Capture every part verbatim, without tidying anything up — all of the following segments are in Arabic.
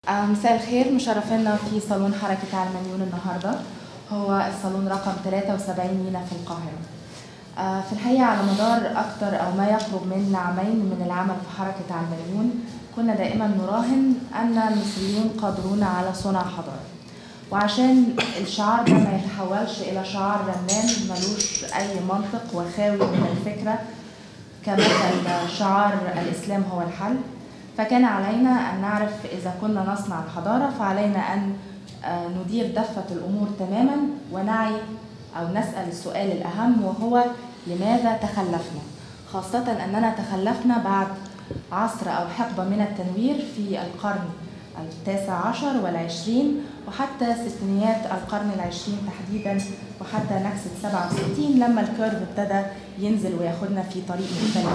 مساء الخير، مشرفينا في صالون حركة علمانيون النهارده. هو الصالون رقم ثلاثة وسبعين هنا في القاهرة. في الحقيقة على مدار أكثر أو ما يقرب من عامين من العمل في حركة علمانيون كنا دائما نراهن أن المصريون قادرون على صنع حضارة، وعشان الشعار ده ما يتحولش إلى شعار رنان ملوش أي منطق وخاوي من الفكرة كمثل شعار الإسلام هو الحل، فكان علينا أن نعرف إذا كنا نصنع الحضارة فعلينا أن ندير دفة الأمور تماما ونعي أو نسأل السؤال الأهم، وهو لماذا تخلفنا؟ خاصة أننا تخلفنا بعد عصر أو حقبة من التنوير في القرن التاسع عشر والعشرين وحتى ستينيات القرن العشرين تحديدا، وحتى نكسة سبعة وستين لما الكيرف ابتدى ينزل وياخدنا في طريق مختلف.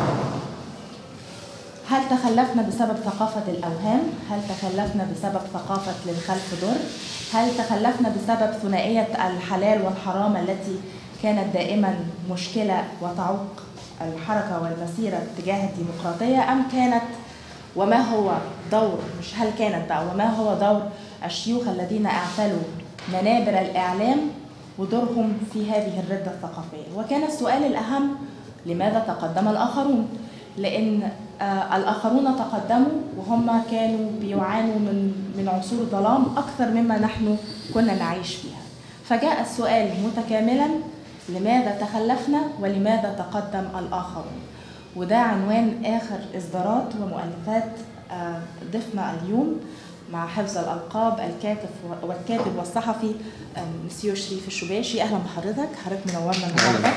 هل تخلفنا بسبب ثقافة الأوهام؟ هل تخلفنا بسبب ثقافة للخلف ضر؟ هل تخلفنا بسبب ثنائية الحلال والحرام التي كانت دائما مشكلة وتعوق الحركة والمسيرة تجاه الديمقراطية، أم كانت وما هو دور مش هل كانت بقى وما هو دور الشيوخ الذين اعتلوا منابر الإعلام ودورهم في هذه الردة الثقافية؟ وكان السؤال الأهم لماذا تقدم الآخرون؟ لأن آه الآخرون تقدموا وهم كانوا بيعانوا من من عصور ظلام أكثر مما نحن كنا نعيش فيها، فجاء السؤال متكاملا: لماذا تخلفنا ولماذا تقدم الآخرون؟ وده عنوان آخر إصدارات ومؤلفات آه ضيفنا اليوم مع حفظ الألقاب الكاتب والكاتب والصحفي آه مسيو شريف الشباشي. أهلا بحضرتك، حضرتك منورنا النهارده.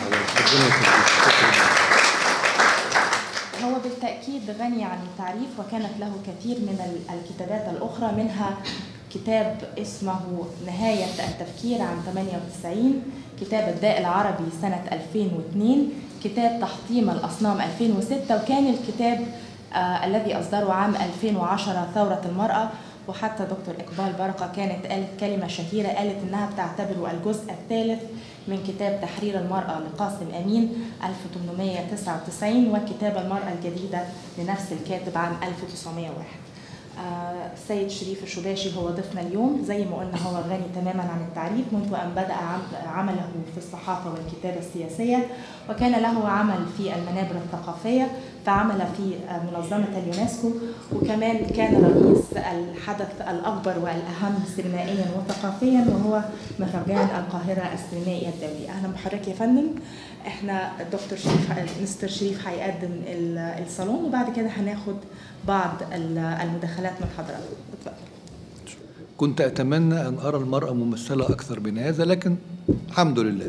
هو بالتأكيد غني عن التعريف وكانت له كثير من الكتابات الأخرى، منها كتاب اسمه نهاية التفكير عام ثمانية وتسعين، كتاب الداء العربي سنة ألفين واثنين، كتاب تحطيم الأصنام ألفين وستة، وكان الكتاب آه الذي أصدره عام ألفين وعشرة ثورة المرأة. وحتى دكتور إقبال بركة كانت قالت كلمة شهيرة، قالت إنها بتعتبره الجزء الثالث من كتاب تحرير المرأة لقاسم أمين ألف وثمانمائة وتسعة وتسعين وكتاب المرأة الجديدة لنفس الكاتب عام ألف وتسعمائة وواحد. آه السيد شريف الشباشي هو ضيفنا اليوم. زي ما قلنا هو غني تماما عن التعريف منذ أن بدأ عمله في الصحافة والكتابة السياسية، وكان له عمل في المنابر الثقافية، فعمل في منظمة اليونسكو، وكمان كان رئيس الحدث الأكبر والأهم سينمائيا وثقافيا وهو مهرجان القاهرة السينمائي الدولي. أهلا بحضرتك يا فندم. احنا الدكتور شريف مستر شريف هيقدم الصالون وبعد كده هناخد بعض المداخلات من حضرتك. اتفضل. كنت أتمنى أن أرى المرأة ممثلة أكثر من هذا، لكن الحمد لله.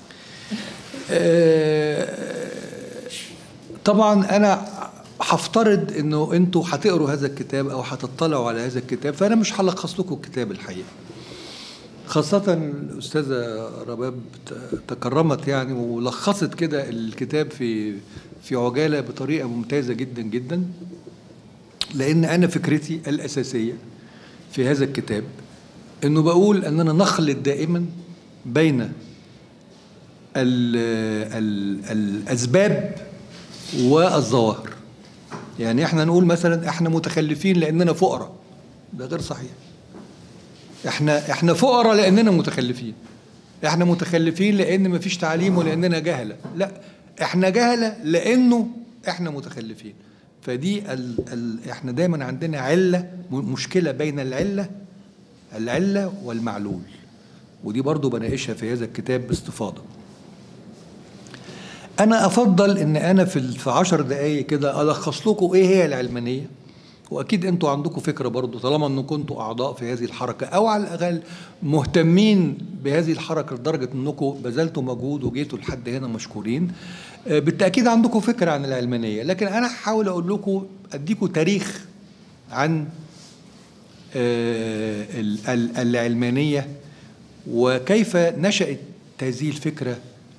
طبعا أنا هفترض أنه أنتوا هتقروا هذا الكتاب أو هتطلعوا على هذا الكتاب، فأنا مش هلخص لكم الكتاب الحقيقة، خاصة الأستاذة رباب تكرمت يعني ولخصت كده الكتاب في في عجالة بطريقة ممتازة جدا جدا، لأن أنا فكرتي الأساسية في هذا الكتاب أنه بقول أننا نخلط دائما بين ال ال الأسباب والظواهر. يعني احنا نقول مثلا احنا متخلفين لأننا فقراء، ده غير صحيح. احنا احنا فقراء لأننا متخلفين، احنا متخلفين لأن مفيش تعليم ولأننا جهلة، لا احنا جهلة لأنه احنا متخلفين. فدي ال ال احنا دايما عندنا علة، مشكلة بين العلة العلة والمعلول، ودي برضو بناقشها في هذا الكتاب باستفاضة. أنا أفضل إن أنا في في عشر دقايق كده ألخص لكم إيه هي العلمانية، وأكيد أنتوا عندكم فكرة برضو طالما أنكم كنتوا أعضاء في هذه الحركة أو على الأقل مهتمين بهذه الحركة لدرجة أنكم بذلتوا مجهود وجيتوا لحد هنا مشكورين. بالتأكيد عندكم فكرة عن العلمانية، لكن أنا هحاول أقول لكم أديكم تاريخ عن العلمانية وكيف نشأت هذه الفكرة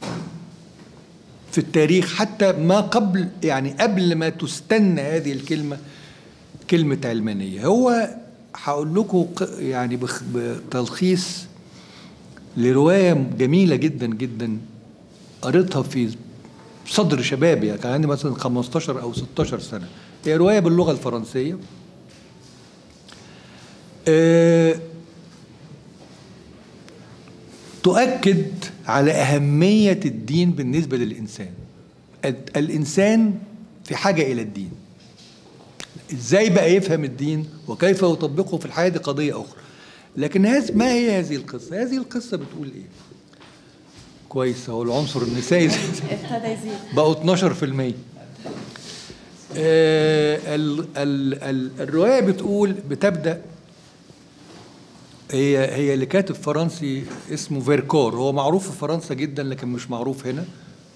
في التاريخ، حتى ما قبل يعني قبل ما تستنى هذه الكلمة كلمة علمانية. هو هقول لكم يعني بتلخيص لرواية جميلة جدا جدا قريتها في صدر شبابي، يعني كان عندي مثلا خمستاشر أو ستاشر سنة. هي رواية باللغة الفرنسية أه تؤكد على أهمية الدين بالنسبة للإنسان. الإنسان في حاجة إلى الدين. إزاي بقى يفهم الدين وكيف يطبقه في الحياة دي قضية أخرى. لكن هذه ما هي هذه القصة؟ هذه القصة بتقول إيه؟ كويس، هو العنصر النسائي ابتدى يزيد بقوا اتناشر في المية. آه ال ال ال الرواية بتقول بتبدأ، هي هي لكاتب فرنسي اسمه فيركور، هو معروف في فرنسا جدا لكن مش معروف هنا.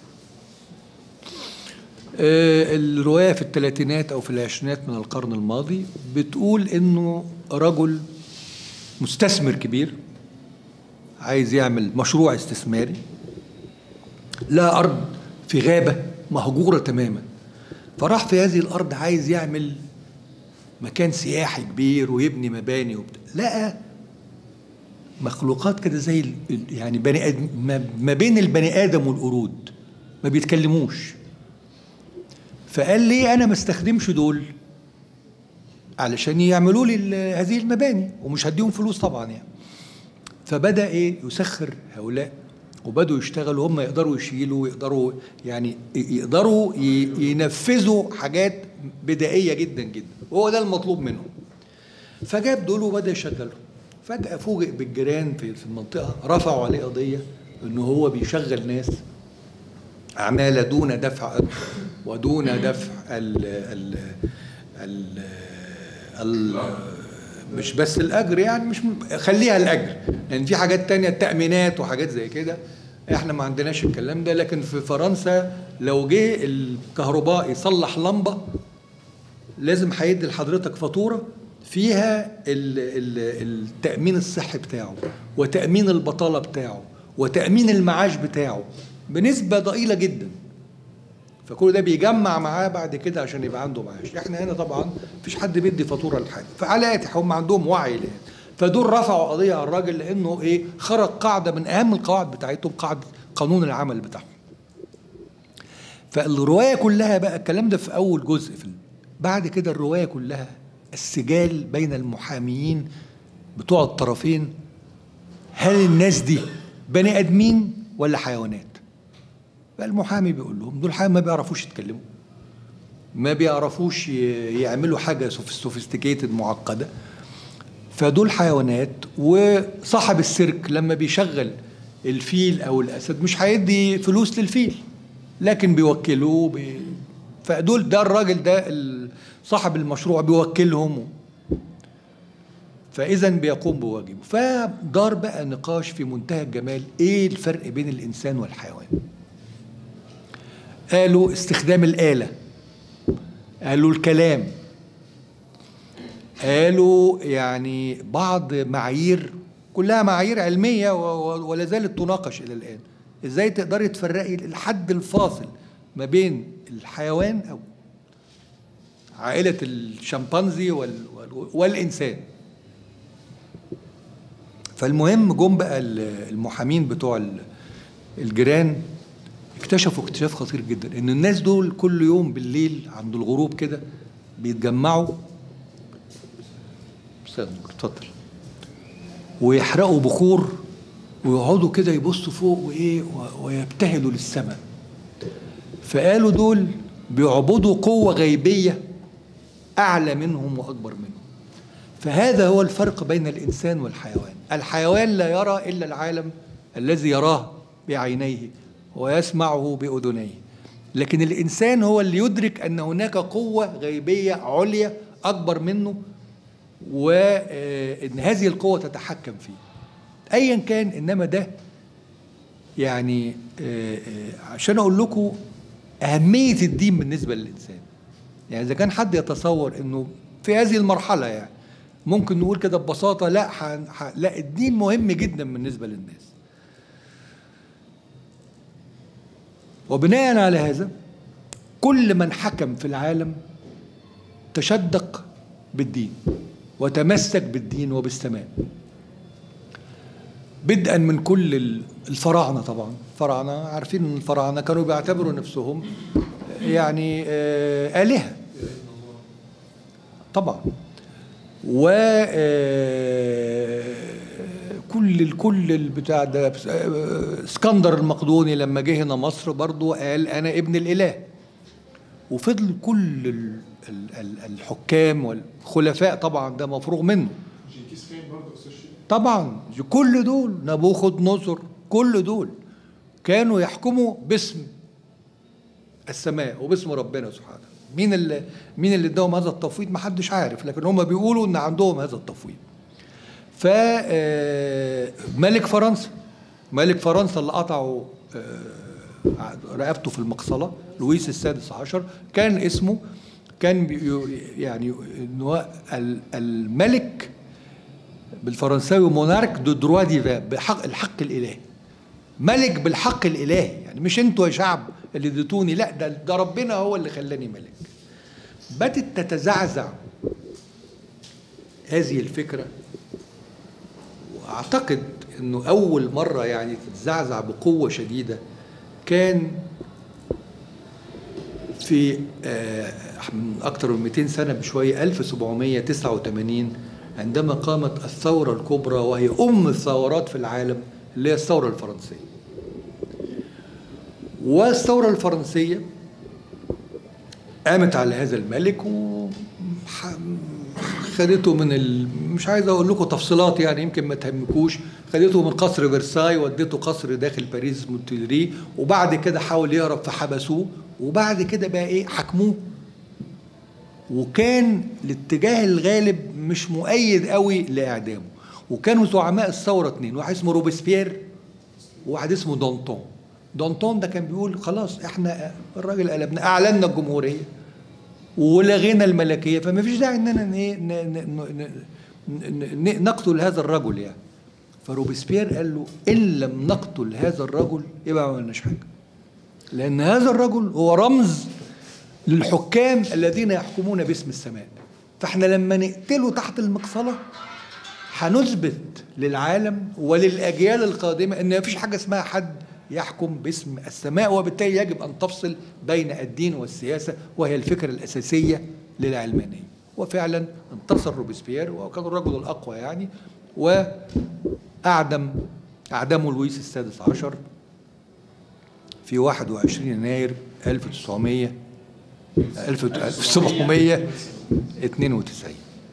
آه الرواية في الثلاثينات أو في العشرينات من القرن الماضي، بتقول إنه رجل مستثمر كبير عايز يعمل مشروع استثماري، لا أرض في غابة مهجورة تماما، فراح في هذه الأرض عايز يعمل مكان سياحي كبير ويبني مباني وبتاع. لقى مخلوقات كده زي يعني بني آدم، ما بين البني آدم والقرود، ما بيتكلموش. فقال ليه أنا ما استخدمش دول علشان يعملوا لي هذه المباني ومش هديهم فلوس طبعا يعني. فبدأ إيه يسخر هؤلاء وبدوا يشتغلوا، هم يقدروا يشيلوا، يقدروا يعني يقدروا ينفذوا حاجات بدائية جدا جدا، وهو ده المطلوب منهم. فجاب دول وبدأ يشغلهم. فجأة فوجئ بالجيران في المنطقة، رفعوا عليه قضية إنه هو بيشغل ناس عمالة دون دفع ودون دفع ال ال ال ال مش بس الأجر، يعني مش خليها الأجر، لأن يعني في حاجات تانية تأمينات وحاجات زي كده، احنا ما عندناش الكلام ده. لكن في فرنسا لو جه الكهرباء يصلح لمبة لازم هيدي لحضرتك فاتورة فيها التأمين الصحي بتاعه وتأمين البطالة بتاعه وتأمين المعاش بتاعه بنسبة ضئيلة جدا. فكل ده بيجمع معاه بعد كده عشان يبقى عنده معاش. احنا هنا طبعا مفيش حد بيدي فاتوره لحاجه. فعلى هم عندهم وعي ليه. فدول رفعوا قضيه على الراجل لانه ايه، خرج قاعده من اهم القواعد بتاعتهم، قاعده قانون العمل بتاعهم. فالروايه كلها بقى الكلام ده في اول جزء في بعد كده الروايه كلها السجال بين المحاميين بتوع الطرفين. هل الناس دي بني ادمين ولا حيوانات؟ فالمحامي بيقول لهم دول حاجة ما بيعرفوش يتكلموا، ما بيعرفوش يعملوا حاجة سوفيستيكيتد معقدة، فدول حيوانات. وصاحب السيرك لما بيشغل الفيل أو الأسد مش هيدي فلوس للفيل، لكن بيوكلوه بي... فدول ده الراجل ده صاحب المشروع بيوكلهم، فإذا بيقوم بواجبه. فدار بقى نقاش في منتهى الجمال، إيه الفرق بين الإنسان والحيوان؟ قالوا استخدام الآلة، قالوا الكلام، قالوا يعني بعض معايير كلها معايير علمية ولا زالت تناقش إلى الآن. إزاي تقدري تفرقي الحد الفاصل ما بين الحيوان أو عائلة الشمبانزي والإنسان؟ فالمهم جم بقى المحامين بتوع الجيران اكتشفوا اكتشاف خطير جدا، ان الناس دول كل يوم بالليل عند الغروب كده بيتجمعوا، اتفضل، ويحرقوا بخور ويقعدوا كده يبصوا فوق وايه ويبتهلوا للسماء. فقالوا دول بيعبدوا قوة غيبية أعلى منهم وأكبر منهم. فهذا هو الفرق بين الإنسان والحيوان. الحيوان لا يرى إلا العالم الذي يراه بعينيه ويسمعه بأذنيه، لكن الإنسان هو اللي يدرك أن هناك قوة غيبية عليا أكبر منه، وأن هذه القوة تتحكم فيه أيا كان. إنما ده يعني عشان أقول لكم أهمية الدين بالنسبة للإنسان. يعني إذا كان حد يتصور أنه في هذه المرحلة يعني ممكن نقول كده ببساطة لا ح... ح... لا الدين مهم جدا بالنسبة للناس. وبناء على هذا كل من حكم في العالم تشدق بالدين وتمسك بالدين وبالسماء، بدءا من كل الفراعنة. طبعا الفراعنة عارفين ان الفراعنة كانوا بيعتبروا نفسهم يعني آلهة طبعا، و كل الكل البتاع ده اسكندر المقدوني لما جه هنا مصر برضه قال انا ابن الاله. وفضل كل الحكام والخلفاء طبعا ده مفروغ منه. جنكيز خان برضه استاذ شيخ. طبعا كل دول نبوخذ نصر كل دول كانوا يحكموا باسم السماء وباسم ربنا سبحانه. مين اللي مين اللي اداهم هذا التفويض؟ ما حدش عارف، لكن هم بيقولوا ان عندهم هذا التفويض. فملك فرنسا ملك فرنسا اللي قطعوا رقبته في المقصله لويس السادس عشر كان اسمه كان يعني الملك بالفرنساوي مونارك دو دروا ديفان، بحق الحق الالهي. ملك بالحق الالهي، يعني مش انتوا يا شعب اللي اديتوني، لا ده ده ربنا هو اللي خلاني ملك. بدت تتزعزع هذه الفكره، واعتقد انه اول مره يعني تتزعزع بقوه شديده كان في من اكثر من مئتين سنه بشويه ألف وسبعمئة وتسعة وثمانين عندما قامت الثوره الكبرى وهي ام الثورات في العالم اللي هي الثوره الفرنسيه. والثوره الفرنسيه قامت على هذا الملك وخدته من ال... مش عايز اقول لكم تفصيلات يعني يمكن ما تهمكوش، خدته من قصر فرساي ودته قصر داخل باريس اسمه تيلري، وبعد كده حاول يهرب فحبسوه، وبعد كده بقى ايه حكموه. وكان الاتجاه الغالب مش مؤيد قوي لاعدامه. وكانوا زعماء الثوره اثنين، واحد اسمه روبسبيير وواحد اسمه دانتون. دانتون ده كان بيقول خلاص احنا الراجل قلبنا، اعلنا الجمهوريه ولغينا الملكيه، فما فيش داعي اننا نقتل هذا الرجل يعني. فروبسبيير قال له ان لم نقتل هذا الرجل يبقى ما عملناش حاجه، لان هذا الرجل هو رمز للحكام الذين يحكمون باسم السماء. فاحنا لما نقتله تحت المقصله هنثبت للعالم وللاجيال القادمه ان ما فيش حاجه اسمها حد يحكم باسم السماء، وبالتالي يجب أن تفصل بين الدين والسياسة، وهي الفكرة الأساسية للعلمانية. وفعلا انتصر روبسبيير وكان الرجل الأقوى يعني، وأعدم أعدمه لويس السادس عشر في واحد وعشرين يناير ألف وتسعمئة ألف وسبعمئة واثنين وتسعين.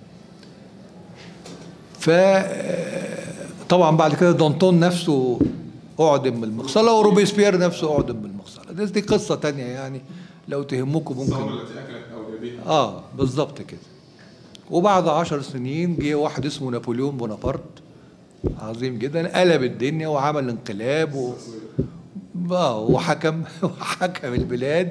فطبعا بعد كده دانتون نفسه أعدم بالمقصلة، وروبسبيير نفسه أعدم بالمقصلة. دي, دي قصة تانية يعني لو تهمكم ممكن. الثورة التي أكلت أولادها. آه بالظبط كده. وبعد عشر سنين جه واحد اسمه نابليون بونابرت عظيم جدا، قلب الدنيا وعمل انقلاب و... آه وحكم وحكم البلاد.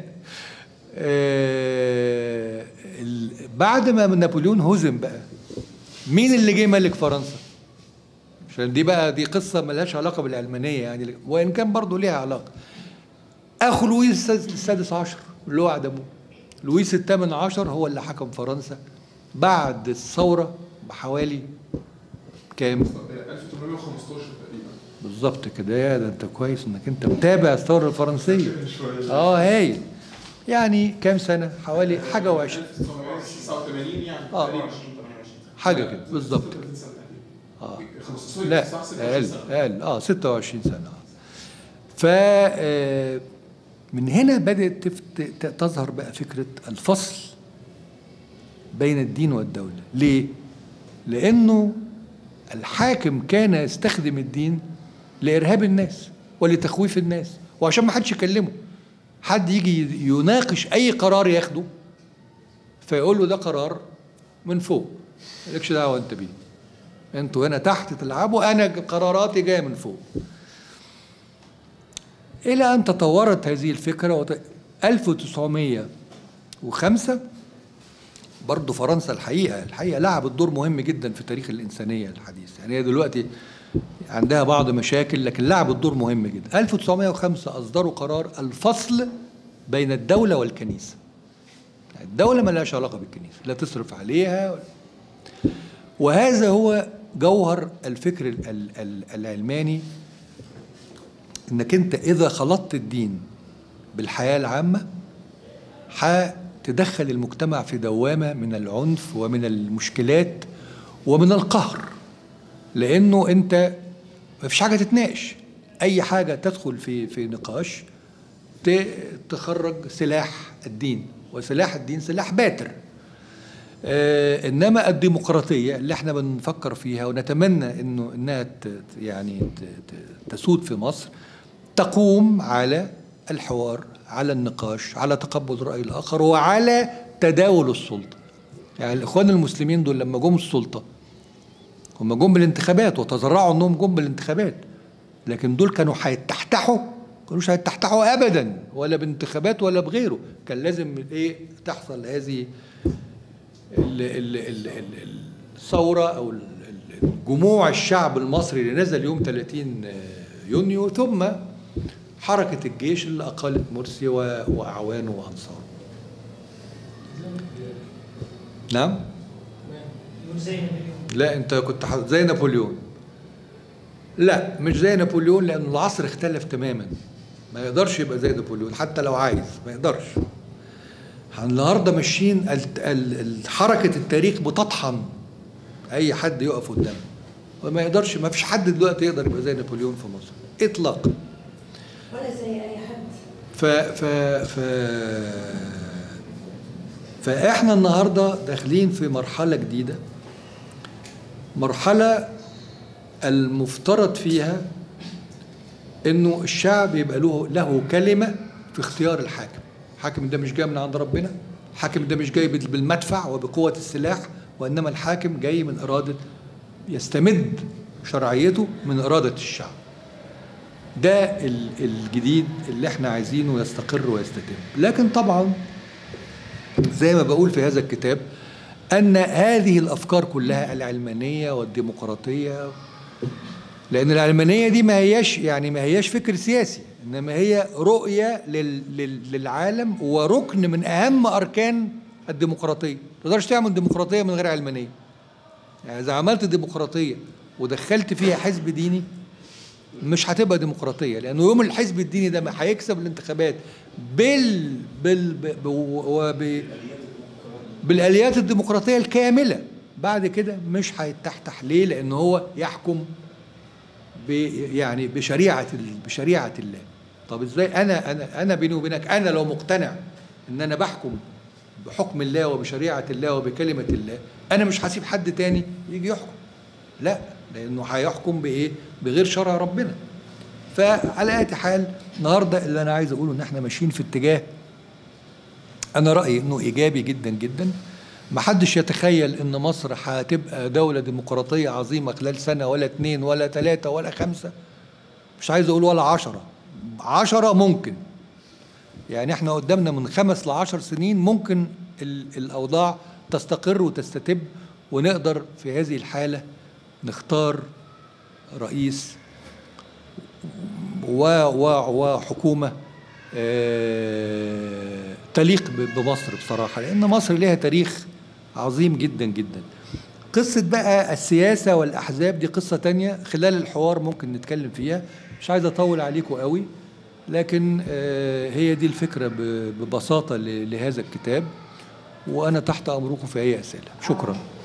آه ال... بعد ما نابليون هزم بقى، مين اللي جه ملك فرنسا؟ عشان دي بقى دي قصة ملهاش علاقة بالعلمانية يعني، وإن كان برضه ليها علاقة. أخو لويس السادس عشر اللي هو أعدموه. لويس الثامن عشر هو اللي حكم فرنسا بعد الثورة بحوالي كام؟ ألف وثمانمئة وخمسة عشر تقريبا. بالظبط كده. يا ده أنت كويس إنك أنت متابع الثورة الفرنسية. آه هايل. يعني كام سنة؟ حوالي حاجة وعشرين. ألف وتسعمئة وتسعة وثمانين يعني آه. تقريبا. حاجة كده بالظبط. اه لا اقل اقل اه ستة وعشرين سنه. ف من هنا بدات تظهر بقى فكره الفصل بين الدين والدوله. ليه؟ لانه الحاكم كان يستخدم الدين لارهاب الناس ولتخويف الناس، وعشان ما حدش يكلمه. حد يجي يناقش اي قرار ياخده فيقول له ده قرار من فوق، مالكش دعوه انت بيه، انتوا هنا تحت تلعبوا، انا قراراتي جايه من فوق. الى ان تطورت هذه الفكره. ألف وتسعمئة وخمسة برضه فرنسا الحقيقه الحقيقه لعبت دور مهم جدا في تاريخ الانسانيه الحديث. يعني هي دلوقتي عندها بعض مشاكل لكن لعبت دور مهم جدا. ألف وتسعمئة وخمسة اصدروا قرار الفصل بين الدوله والكنيسه. الدوله ما لهاش علاقه بالكنيسه، لا تصرف عليها. وهذا هو جوهر الفكر العلماني، انك انت اذا خلطت الدين بالحياه العامه هتدخل المجتمع في دوامه من العنف ومن المشكلات ومن القهر، لأنه أنت ما فيش حاجة تتناقش، أي حاجة تدخل في في نقاش تخرج سلاح الدين، وسلاح الدين سلاح باتر. آه إنما الديمقراطية اللي احنا بنفكر فيها ونتمنى إنه إنها يعني تسود في مصر، تقوم على الحوار، على النقاش، على تقبل الرأي الآخر، وعلى تداول السلطة. يعني الإخوان المسلمين دول لما جم السلطة هم جم بالانتخابات وتذرعوا إنهم جم بالانتخابات، لكن دول كانوا هيتحتحوا، كانوش هيتحتحوا أبدا، ولا بانتخابات ولا بغيره. كان لازم إيه تحصل هذه الثورة أو جموع الشعب المصري اللي نزل يوم ثلاثين يونيو، ثم حركة الجيش اللي أقالت مرسي وأعوانه وأنصاره. نعم؟ لا أنت كنت زي نابليون. لا مش زي نابليون، لأن العصر اختلف تماما، ما يقدرش يبقى زي نابليون حتى لو عايز، ما يقدرش. النهارده ماشيين حركة التاريخ بتطحن أي حد يقف قدامه، وما يقدرش، ما فيش حد دلوقتي يقدر يبقى زي نابليون في مصر إطلاقا، ولا زي أي حد. ف ف ف فإحنا النهارده داخلين في مرحلة جديدة، مرحلة المفترض فيها إنه الشعب يبقى له له كلمة في اختيار الحاكم. الحاكم ده مش جاي من عند ربنا، الحاكم ده مش جاي بالمدفع وبقوة السلاح، وإنما الحاكم جاي من إرادة، يستمد شرعيته من إرادة الشعب. ده الجديد اللي احنا عايزينه يستقر ويستتم. لكن طبعا زي ما بقول في هذا الكتاب أن هذه الأفكار كلها العلمانية والديمقراطية، لأن العلمانية دي ما هياش يعني ما هياش فكر سياسي، إنما هي رؤية للعالم وركن من أهم أركان الديمقراطية. ما تقدرش تعمل ديمقراطية من غير علمانية. يعني إذا عملت ديمقراطية ودخلت فيها حزب ديني مش هتبقى ديمقراطية، لأنه يوم الحزب الديني ده ما هيكسب الانتخابات بال بال ب... بالآليات الديمقراطية الكاملة، بعد كده مش هيتحتح. ليه؟ لأنه هو يحكم ب يعني بشريعة بشريعة الله. طب ازاي انا انا انا بيني وبينك، انا لو مقتنع ان انا بحكم بحكم الله وبشريعة الله وبكلمة الله، انا مش هسيب حد تاني يجي يحكم. لا، لانه هيحكم بايه؟ بغير شرع ربنا. فعلى اي حال النهارده اللي انا عايز اقوله ان احنا ماشيين في اتجاه انا رايي انه ايجابي جدا جدا. ما حدش يتخيل ان مصر هتبقى دولة ديمقراطية عظيمة خلال سنة ولا اتنين ولا تلاتة ولا خمسة، مش عايز اقول ولا عشرة، عشرة ممكن. يعني احنا قدامنا من خمس لعشر سنين ممكن الاوضاع تستقر وتستتب، ونقدر في هذه الحالة نختار رئيس وحكومة تليق بمصر بصراحة، لأن مصر لها تاريخ عظيم جدا جدا. قصة بقى السياسة والأحزاب دي قصة تانية، خلال الحوار ممكن نتكلم فيها، مش عايز أطول عليكم قوي، لكن هي دي الفكرة ببساطة لهذا الكتاب، وأنا تحت أمركم في أي أسئلة. شكرا.